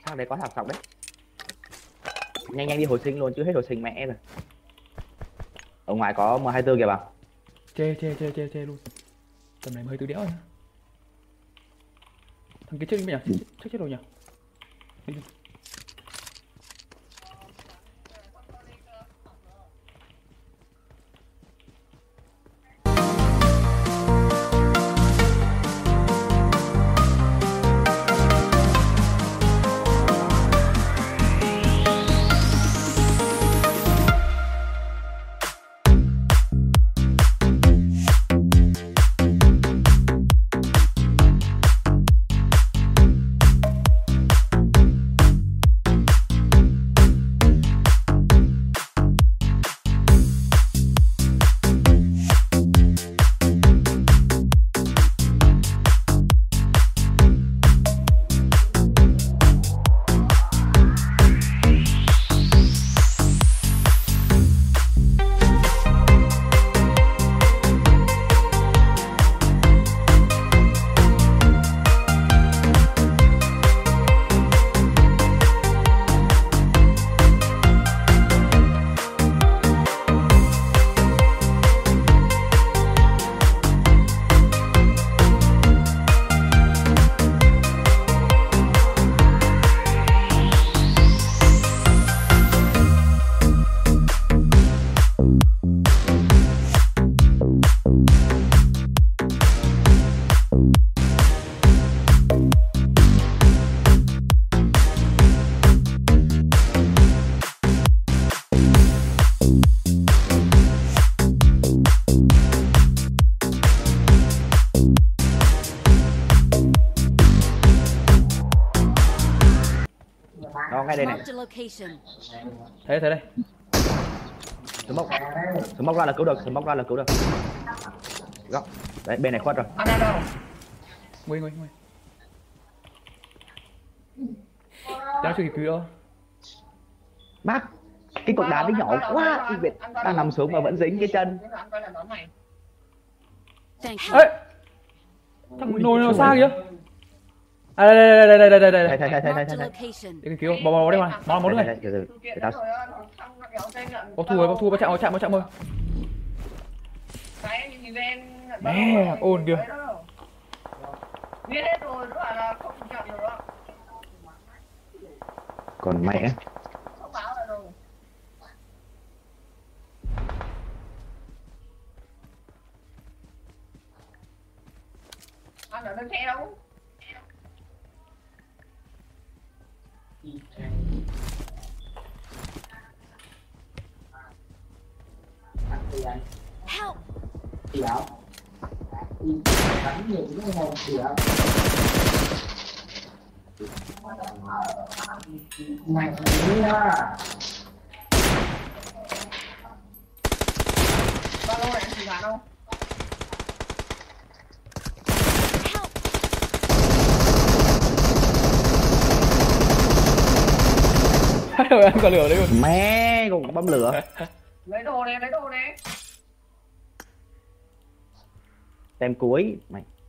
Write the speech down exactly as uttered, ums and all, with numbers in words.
Thằng đấy có thằng sọc đấy. Nhanh nhanh đi hồi sinh luôn chứ hết hồi sinh mẹ rồi. Ở ngoài có M hai mươi tư kìa bà. Chê chê chê chê chê luôn. Tầm này M hai mươi tư đéo rồi. Thằng kia chết đi nhỉ? Chết chết rồi nhỉ? Đi. Nó ngay đây này. Thấy thấy đây. Smoke. Smoke ra là cứu được, smoke ra là cứu được. Góc. Đấy bên này khuất rồi. Nguy nguy nguy. Cháu chưa kịp cứu đâu. Bác, cái cục đá nó nhỏ quá, anh Việt đang nằm xuống mà vẫn dính cái chân. Ê! Thằng nồi nó xa kìa. À đây đây đây đây đây đây đây. Thầy thầy thầy thầy thầy thầy. Để cứu, bỏ bỏ đi mà, bỏ bỏ đi. Từ từ, để tao. Bóc thù rồi, bóc thù, bắt chạm, bắt chạm, bắt chạm rồi. Mẹ, ồn kìa. Biết hết rồi, nó bảo là không chạm được đó. Còn mẹ. Không báo là đâu. Anh ở bên xe đâu? Help. Đánh nhiều cái hồn kìa. Mày đi à. Bao lâu này anh chỉ bạn đâu? Rồi anh có lửa đấy rồi. Mẹ còn bấm lửa. Lấy đồ này, lấy đồ này. Tem cuối mày.